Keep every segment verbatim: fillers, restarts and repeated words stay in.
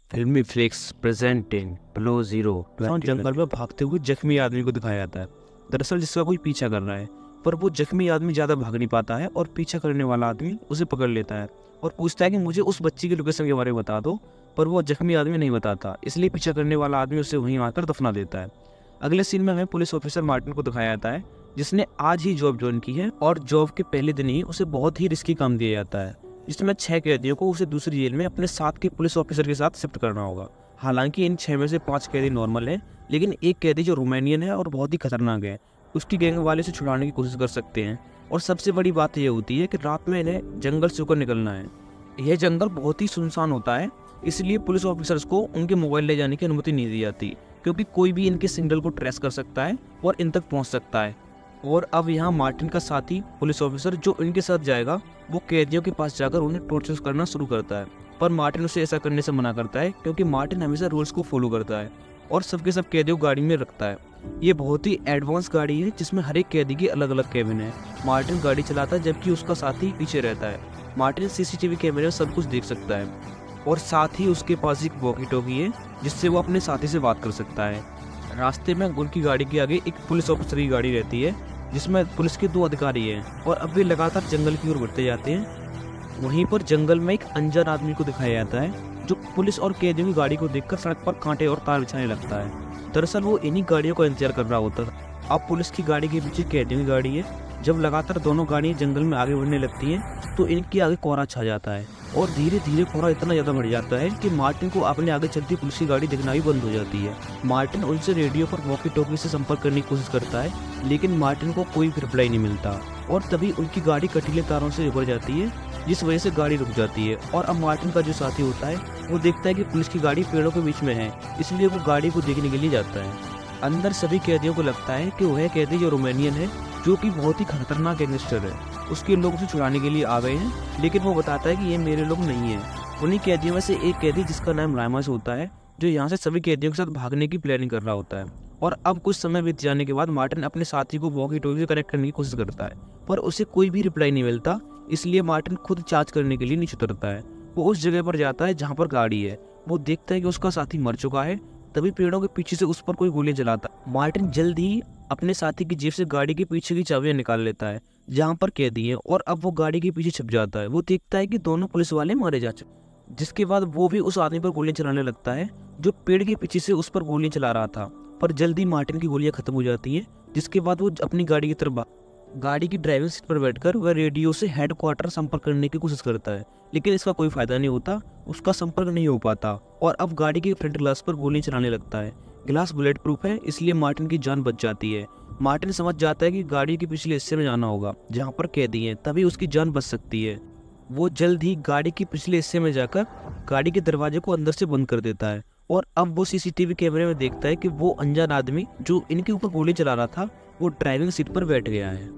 फिल्मी flix presenting below zero जंगल में भागते हुए जख्मी आदमी को दिखाया जाता है। दरअसल जिसका कोई पीछा कर रहा है, पर वो जख्मी आदमी ज़्यादा भाग नहीं पाता है और पीछा करने वाला आदमी उसे पकड़ लेता है और पूछता है कि मुझे उस बच्ची की लोकेशन के बारे में बता दो, पर वो जख्मी आदमी नहीं बताता, इसलिए पीछा करने वाला आदमी उसे वहीं आकर दफना देता है। अगले सीन में हमें पुलिस ऑफिसर मार्टिन को दिखाया जाता है, जिसने आज ही जॉब ज्वाइन की है और जॉब के पहले दिन ही उसे बहुत ही रिस्की काम दिया जाता है, जिसमें छह कैदियों को उसे दूसरी जेल में अपने साथ के पुलिस ऑफिसर के साथ शिफ्ट करना होगा। हालांकि इन छह में से पांच कैदी नॉर्मल हैं, लेकिन एक कैदी जो रोमानियन है और बहुत ही खतरनाक है, उसकी गैंग वाले से छुड़ाने की कोशिश कर सकते हैं। और सबसे बड़ी बात यह होती है कि रात में इन्हें जंगल से होकर निकलना है। यह जंगल बहुत ही सुनसान होता है, इसलिए पुलिस ऑफिसर्स को उनके मोबाइल ले जाने की अनुमति नहीं दी जाती, क्योंकि कोई भी इनके सिग्नल को ट्रेस कर सकता है और इन तक पहुंच सकता है। और अब यहाँ मार्टिन का साथी पुलिस ऑफिसर जो इनके साथ जाएगा, वो कैदियों के पास जाकर उन्हें टॉर्चर करना शुरू करता है, पर मार्टिन उसे ऐसा करने से मना करता है, क्योंकि मार्टिन हमेशा रूल्स को फॉलो करता है और सबके सब कैदियों को गाड़ी में रखता है। ये बहुत ही एडवांस गाड़ी है, जिसमें हर एक कैदी की अलग अलग कैबिन है। मार्टिन गाड़ी चलाता है, जबकि उसका साथी पीछे रहता है। मार्टिन सीसीटीवी कैमरे में सब कुछ देख सकता है और साथ ही उसके पास एक वॉकी टॉकी है, जिससे वो अपने साथी से बात कर सकता है। रास्ते में उनकी गाड़ी के आगे एक पुलिस ऑफिसर की गाड़ी रहती है, जिसमें पुलिस के दो अधिकारी हैं और अब वे लगातार जंगल की ओर बढ़ते जाते हैं। वहीं पर जंगल में एक अनजान आदमी को दिखाया जाता है, जो पुलिस और कैदियों की गाड़ी को देखकर सड़क पर कांटे और तार बिछाने लगता है। दरअसल वो इन्हीं गाड़ियों का इंतजार कर रहा होता था। अब पुलिस की गाड़ी के पीछे कैदियों की गाड़ी है। जब लगातार दोनों गाड़ियां जंगल में आगे बढ़ने लगती हैं, तो इनके आगे कोहरा छा जाता है और धीरे धीरे कोहरा इतना ज़्यादा बढ़ जाता है कि मार्टिन को अपने आगे चलती पुलिस की गाड़ी दिखना भी बंद हो जाती है। मार्टिन उनसे रेडियो पर वॉकी टॉकी से संपर्क करने की कोशिश करता है, लेकिन मार्टिन को कोई रिप्लाई नहीं मिलता और तभी उनकी गाड़ी कटीले तारों से उभर जाती है, जिस वजह से गाड़ी रुक जाती है। और अब मार्टिन का जो साथी होता है, वो देखता है कि पुलिस की गाड़ी पेड़ों के बीच में है, इसलिए वो गाड़ी को देखने के लिए जाता है। अंदर सभी कैदियों को लगता है कि वह कैदी जो रोमानियन है, जो कि बहुत ही खतरनाक गैंगस्टर है, उसके लोग उसे छुड़ाने के लिए आ गए हैं, लेकिन वो बताता है कि ये मेरे लोग नहीं हैं। उन्हीं कैदियों में से एक कैदी, जिसका नाम रायमस होता है, जो यहाँ से सभी कैदियों के साथ भागने की प्लानिंग कर रहा होता है। और अब कुछ समय बीत जाने के बाद मार्टिन अपने साथी को वॉकी टॉकी से कनेक्ट करने की कोशिश करता है, पर उसे कोई भी रिप्लाई नहीं मिलता, इसलिए मार्टिन खुद चार्ज करने के लिए नीचे उतरता है। वो उस जगह पर जाता है जहाँ पर गाड़ी है। वो देखता है कि उसका साथी मर चुका है। तभी पेड़ों के पीछे से उस पर कोई गोलियां चलाता। मार्टिन जल्द ही अपने साथी की जेब से गाड़ी के पीछे की चाबियां निकाल लेता है, जहां पर कैदी है, और अब वो गाड़ी के पीछे छिप जाता है। वो देखता है कि दोनों पुलिस वाले मारे जा चुके, जिसके बाद वो भी उस आदमी पर गोलियां चलाने लगता है, जो पेड़ के पीछे से उस पर गोलियां चला रहा था। पर जल्द ही मार्टिन की गोलियां खत्म हो जाती हैं, जिसके बाद वो अपनी गाड़ी की तरफ गाड़ी की ड्राइविंग सीट पर बैठकर वह रेडियो से हेडक्वार्टर संपर्क करने की कोशिश करता है, लेकिन इसका कोई फायदा नहीं होता। उसका संपर्क नहीं हो पाता और अब गाड़ी के फ्रंट ग्लास पर गोली चलाने लगता है। ग्लास बुलेट प्रूफ है, इसलिए मार्टिन की जान बच जाती है। मार्टिन समझ जाता है कि गाड़ी के पिछले हिस्से में जाना होगा, जहाँ पर कैदी हैं, तभी उसकी जान बच सकती है। वो जल्द ही गाड़ी के पिछले हिस्से में जाकर गाड़ी के दरवाजे को अंदर से बंद कर देता है और अब वो सीसीटीवी कैमरे में देखता है कि वो अनजान आदमी जो इनके ऊपर गोली चला रहा था, वो ड्राइविंग सीट पर बैठ गया है।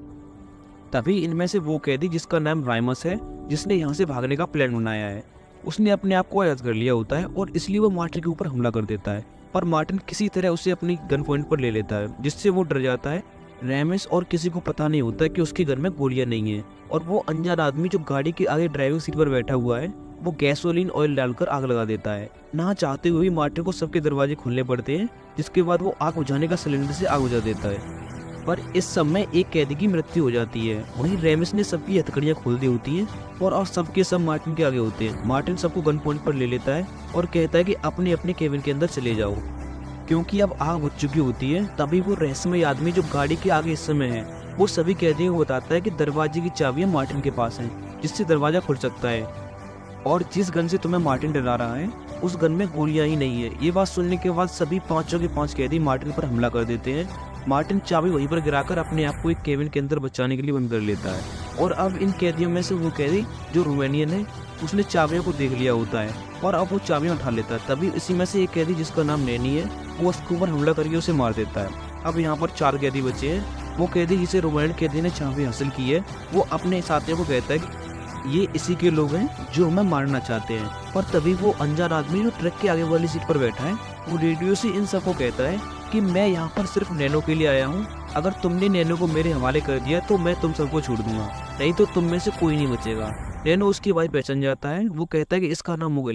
तभी इनमें से वो कैदी, जिसका नाम रायमस है, जिसने यहाँ से भागने का प्लान बनाया है, उसने अपने आप को आज़ाद कर लिया होता है और इसलिए वो मार्टिन के ऊपर हमला कर देता है। पर मार्टिन किसी तरह उसे अपनी गन पॉइंट पर ले लेता है, जिससे वो डर जाता है। रायमस और किसी को पता नहीं होता कि उसके घर में गोलियां नहीं है और वो अनजान आदमी जो गाड़ी के आगे ड्राइविंग सीट पर बैठा हुआ है, वो गैसोलीन ऑयल डालकर आग लगा देता है। ना चाहते हुए भी मार्टिन को सबके दरवाजे खोलने पड़ते हैं, जिसके बाद वो आग बुझाने का सिलेंडर से आग बुझा देता है। पर इस समय एक कैदी की मृत्यु हो जाती है। वहीं रेमिस ने सबकी हथकड़ियां खोल दी होती हैं और अब सबके सब मार्टिन के आगे होते हैं। मार्टिन सबको गन पॉइंट पर ले लेता है और कहता है कि अपने अपने केबिन के अंदर चले जाओ, क्योंकि अब आग बुझ चुकी होती है। तभी वो रहस्यमय आदमी जो गाड़ी के आगे इस समय है, वो सभी कैदियों को बताता है कि दरवाजे की चाबियां मार्टिन के पास हैं, जिससे दरवाजा खुल सकता है। और जिस गन से तुम्हें मार्टिन डरा रहा है, उस गन में गोलियां ही नहीं है। ये बात सुनने के बाद सभी पांचों के पांच कैदी मार्टिन पर हमला कर देते हैं। मार्टिन चाबी वहीं पर गिराकर अपने आप को एक केबिन के अंदर बचाने के लिए बंद कर लेता है। और अब इन कैदियों में से वो कैदी जो रोमानियन है, उसने चाबियों को देख लिया होता है और अब वो चाबियां उठा लेता है। तभी इसी में से एक कैदी, जिसका नाम नैनी है, वो उसके ऊपर हमला करके उसे मार देता है। अब यहाँ पर चार कैदी बचे हैं। वो कैदी जिसे रोमानियन कैदी ने चाबी हासिल की है, वो अपने साथियों को कहता है कि ये इसी के लोग हैं जो हमें मारना चाहते हैं। पर तभी वो अनजान आदमी जो ट्रक के आगे वाली सीट पर बैठा है, वो रेडियो से इन सबको कहता है कि मैं यहाँ पर सिर्फ नैनो के लिए आया हूँ। अगर तुमने नैनो को मेरे हवाले कर दिया तो मैं तुम सबको छोड़ दूंगा, नहीं तो तुम में से कोई नहीं बचेगा। नैनो उसकी वाइफ पहचान जाता है। वो कहता है कि इसका नाम मुगल है।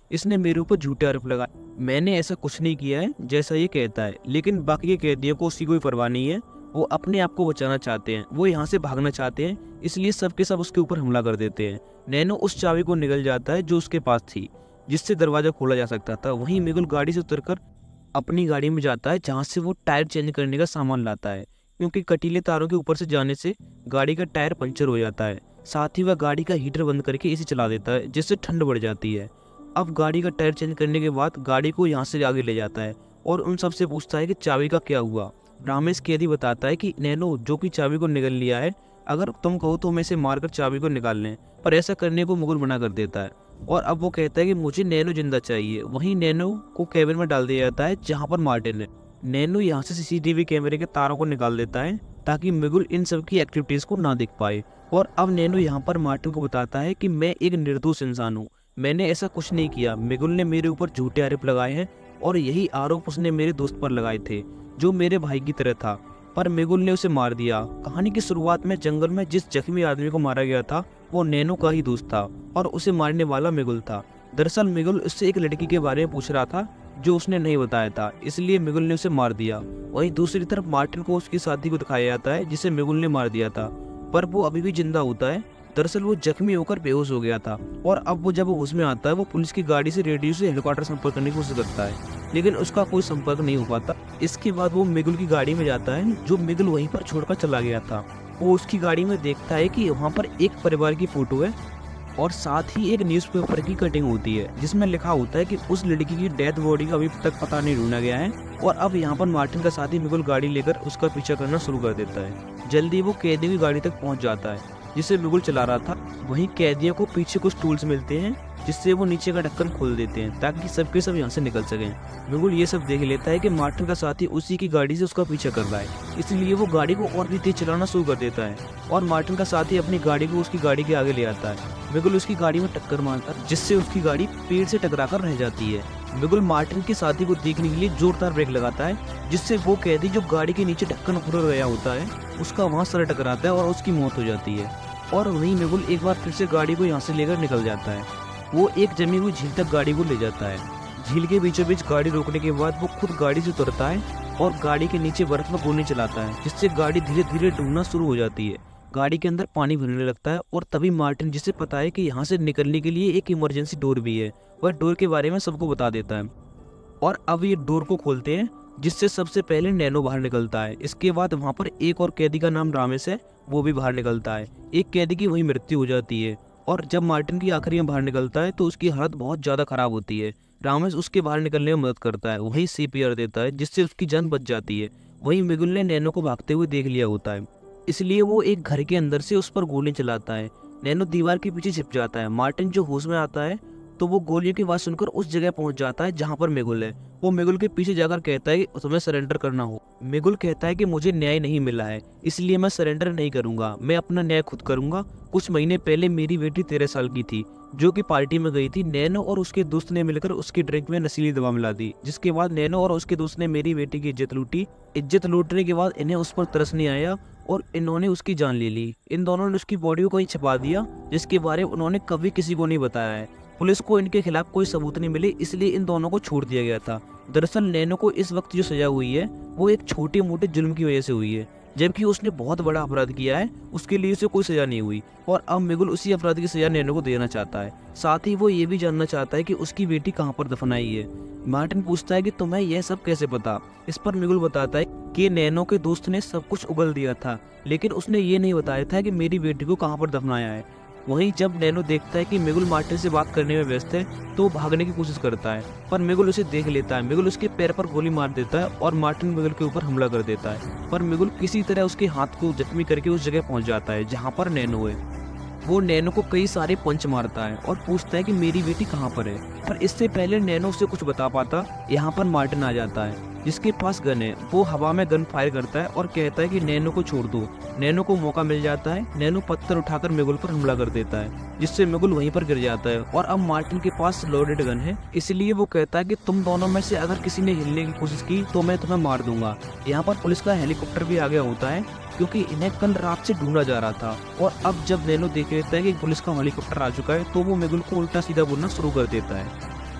इसने मेरे ऊपर झूठे आरोप लगाए, मैंने ऐसा कुछ नहीं किया है जैसा ये कहता है। लेकिन बाकी के कैदियों को उसकी कोई परवाह नहीं है, वो अपने आप को बचाना चाहते हैं, वो यहाँ से भागना चाहते हैं, इसलिए सबके सब उसके ऊपर हमला कर देते हैं। नैनो उस चाबी को निगल जाता है जो उसके पास थी, जिससे दरवाजा खोला जा सकता था। वहीं मिगुल गाड़ी से उतरकर अपनी गाड़ी में जाता है, जहाँ से वो टायर चेंज करने का सामान लाता है, क्योंकि कटीले तारों के ऊपर से जाने से गाड़ी का टायर पंचर हो जाता है। साथ ही वह गाड़ी का हीटर बंद करके इसे चला देता है, जिससे ठंड बढ़ जाती है। अब गाड़ी का टायर चेंज करने के बाद गाड़ी को यहाँ से आगे ले जाता है और उन सबसे पूछता है कि चाबी का क्या हुआ। रामेश कैदी बताता है कि नैनो जो कि चाबी को निगल लिया है, अगर तुम कहो तो मैं इसे मारकर चाबी को निकाल लें, पर ऐसा करने को मुगल मना कर देता है और अब वो कहता है कि मुझे नैनो जिंदा चाहिए। वहीं नैनो को कैबिन में डाल दिया जाता है जहाँ पर मार्टिन है। नैनो यहाँ से सीसीटीवी कैमरे के तारों को निकाल देता है ताकि मिगुल इन सब की एक्टिविटीज को ना देख पाए। और अब नैनो यहाँ पर मार्टिन को बताता है कि मैं एक निर्दोष इंसान हूँ, मैंने ऐसा कुछ नहीं किया। मिगुल ने मेरे ऊपर झूठे आरोप लगाए हैं और यही आरोप उसने मेरे दोस्त पर लगाए थे जो मेरे भाई की तरह था, पर मिगुल ने उसे मार दिया। कहानी की शुरुआत में जंगल में जिस जख्मी आदमी को मारा गया था वो नैनो का ही दोस्त था और उसे मारने वाला मिगुल था। दरअसल मिगुल उससे एक लड़की के बारे में पूछ रहा था जो उसने नहीं बताया था, इसलिए मिगुल ने उसे मार दिया। वहीं दूसरी तरफ मार्टिन को उसकी साथी को दिखाया जाता है जिसे मिगुल ने मार दिया था, पर वो अभी भी जिंदा होता है। दरअसल वो जख्मी होकर बेहोश हो गया था और अब वो जब उसमें आता है वो पुलिस की गाड़ी से रेडियो से हेलीकॉप्टर संपर्क करने की कोशिश करता है, लेकिन उसका कोई संपर्क नहीं हो पाता। इसके बाद वो मिगुल की गाड़ी में जाता है जो मिगुल वहीं पर छोड़कर चला गया था। वो उसकी गाड़ी में देखता है कि वहाँ पर एक परिवार की फोटो है और साथ ही एक न्यूज़पेपर की कटिंग होती है जिसमें लिखा होता है कि उस लड़की की डेथ बॉडी का अभी तक पता नहीं ढूंढा गया है। और अब यहाँ पर मार्टिन का साथी मिगुल गाड़ी लेकर उसका पीछा करना शुरू कर देता है। जल्दी वो कैदी की गाड़ी तक पहुँच जाता है जिसे मिगुल चला रहा था। वहीं कैदियों को पीछे कुछ टूल्स मिलते हैं जिससे वो नीचे का ढक्कन खोल देते हैं ताकि सबके सब यहाँ से निकल सकें। मिगुल ये सब देख लेता है कि मार्टिन का साथी उसी की गाड़ी से उसका पीछा कर रहा है, इसलिए वो गाड़ी को और भी तेज चलाना शुरू कर देता है और मार्टिन का साथी अपनी गाड़ी को उसकी गाड़ी के आगे ले आता है। मिगुल उसकी गाड़ी में टक्कर मारता है जिससे उसकी गाड़ी पेड़ से टकरा कर रह जाती है। मिगुल मार्टिन के साथी को देखने के लिए जोरदार ब्रेक लगाता है जिससे वो कैदी जो गाड़ी के नीचे ढक्कन खुल गया होता है उसका वहाँ सर टकराता है और उसकी मौत हो जाती है। और वहीं मिगुल एक बार फिर से गाड़ी को यहाँ से लेकर निकल जाता है। वो एक जमी हुई झील तक गाड़ी को ले जाता है। झील के बीचों बीच गाड़ी रोकने के बाद वो खुद गाड़ी से उतरता है और गाड़ी के नीचे बर्फ में गोली चलाता है जिससे गाड़ी धीरे धीरे डूबना शुरू हो जाती है। गाड़ी के अंदर पानी भरने लगता है और तभी मार्टिन, जिसे पता है कि यहाँ से निकलने के लिए एक इमरजेंसी डोर भी है, वह डोर के बारे में सबको बता देता है और अब ये डोर को खोलते हैं जिससे सबसे पहले नैनो बाहर निकलता है। इसके बाद वहाँ पर एक और कैदी का नाम रामेश है, वो भी बाहर निकलता है। एक कैदी की वहीं मृत्यु हो जाती है और जब मार्टिन की आखिरी में बाहर निकलता है तो उसकी हालत बहुत ज़्यादा खराब होती है। रामेश उसके बाहर निकलने में मदद करता है, वहीं सीपीआर देता है जिससे उसकी जान बच जाती है। वहीं मिगुल ने नैनो को भागते हुए देख लिया होता है, इसलिए वो एक घर के अंदर से उस पर गोली चलाता है। नैनो दीवार के पीछे छिप जाता है। मार्टिन जो होश में आता है तो वो गोलियों की आवाज़ सुनकर उस जगह पहुंच जाता है जहां पर मिगुल है। वो मिगुल के पीछे जाकर कहता है कि तुम्हें सरेंडर करना हो। मिगुल कहता है कि मुझे न्याय नहीं मिला है इसलिए मैं सरेंडर नहीं करूंगा, मैं अपना न्याय खुद करूंगा। कुछ महीने पहले मेरी बेटी तेरह साल की थी जो कि पार्टी में गई थी। नैनो और उसके दोस्त ने मिलकर उसकी ड्रिंक में नशीली दवा मिला दी, जिसके बाद नैनो और उसके दोस्त ने मेरी बेटी की इज्जत लूटी। इज्जत लूटने के बाद इन्हें उस पर तरस नहीं आया और इन्होंने उसकी जान ले ली। इन दोनों ने उसकी बॉडी को कहीं छिपा दिया जिसके बारे में उन्होंने कभी किसी को नहीं बताया है। पुलिस को इनके खिलाफ कोई सबूत नहीं मिले, इसलिए इन दोनों को छोड़ दिया गया था। दरअसल नैनो को इस वक्त जो सजा हुई है वो एक छोटे मोटे जुल्म की वजह से हुई है, जबकि उसने बहुत बड़ा अपराध किया है, उसके लिए उसे कोई सजा नहीं हुई। और अब मिगुल उसी अपराध की सजा नैनो को देना चाहता है। साथ ही वो ये भी जानना चाहता है कि उसकी बेटी कहाँ पर दफनाई है। मार्टिन पूछता है कि तुम्हें यह सब कैसे पता। इस पर मिगुल बताता है कि नैनो के दोस्त ने सब कुछ उगल दिया था, लेकिन उसने ये नहीं बताया था कि मेरी बेटी को कहाँ पर दफनाया है। वहीं जब नैनो देखता है कि मिगुल मार्टिन से बात करने में व्यस्त है तो वो भागने की कोशिश करता है, पर मिगुल उसे देख लेता है। मिगुल उसके पैर पर गोली मार देता है और मार्टिन मिगुल के ऊपर हमला कर देता है, पर मिगुल किसी तरह उसके हाथ को जख्मी करके उस जगह पहुंच जाता है जहां पर नैनो है। वो नैनो को कई सारे पंच मारता है और पूछता है कि मेरी बेटी कहाँ पर है, पर इससे पहले नैनो उसे कुछ बता पाता यहाँ पर मार्टिन आ जाता है जिसके पास गन है। वो हवा में गन फायर करता है और कहता है कि नैनो को छोड़ दो। नैनो को मौका मिल जाता है। नैनो पत्थर उठाकर मिगुल पर हमला कर देता है जिससे मिगुल वहीं पर गिर जाता है और अब मार्टिन के पास लोडेड गन है, इसलिए वो कहता है कि तुम दोनों में से अगर किसी ने हिलने की कोशिश की तो मैं तुम्हें मार दूंगा। यहाँ पर पुलिस का हेलीकॉप्टर भी आ गया होता है क्योंकि इन्हें कल रात से ढूंढा जा रहा था। और अब जब नैनो देख लेता है कि पुलिस का हेलीकॉप्टर आ चुका है तो वो मिगुल को उल्टा सीधा बोलना शुरू कर देता है।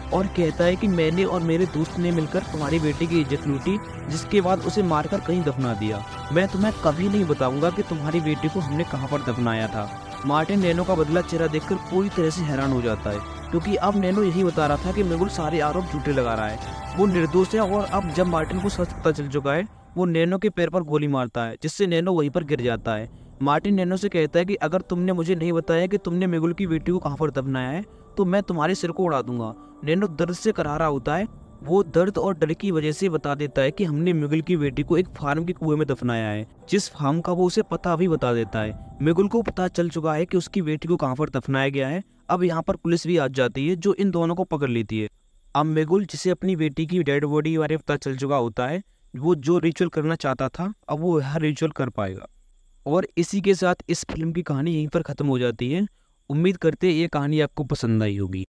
और कहता है कि मैंने और मेरे दोस्त ने मिलकर तुम्हारी बेटी की इज्जत लूटी, जिसके बाद उसे मारकर कहीं दफना दिया। मैं तुम्हें कभी नहीं बताऊंगा कि तुम्हारी बेटी को हमने कहाँ पर दफनाया था। मार्टिन नैनो का बदला चेहरा देखकर पूरी तरह से हैरान हो जाता है, क्योंकि अब नैनो यही बता रहा था कि मेगुल सारे आरोप झूठे लगा रहा है, वो निर्दोष है। और अब जब मार्टिन को सच पता चल चुका है, वो नैनो के पैर पर गोली मारता है, जिससे नैनो वहीं पर गिर जाता है। मार्टिन नैनो से कहता है कि अगर तुमने मुझे नहीं बताया कि तुमने मेगुल की बेटी को कहाँ पर दफनाया है, तो मैं तुम्हारे सिर को उड़ा दूंगा। नैनो दर्द से करारा होता है, वो दर्द और डर की वजह से बता देता है कि हमने मेगुल की बेटी को एक फार्म के कुएं में दफनाया है, जिस फार्म का वो उसे पता भी बता देता है। मेगुल को पता चल चुका है कि उसकी बेटी को कहाँ पर दफनाया गया है। अब यहाँ पर पुलिस भी आ जाती है, जो इन दोनों को पकड़ लेती है। अब मेगुल, जिसे अपनी बेटी की डेड बॉडी के बारे में पता चल चुका होता है, वो जो रिचुअल करना चाहता था, अब वो हर रिचुअल कर पाएगा। और इसी के साथ इस फिल्म की कहानी यहीं पर ख़त्म हो जाती है। उम्मीद करते हैं ये कहानी आपको पसंद आई होगी।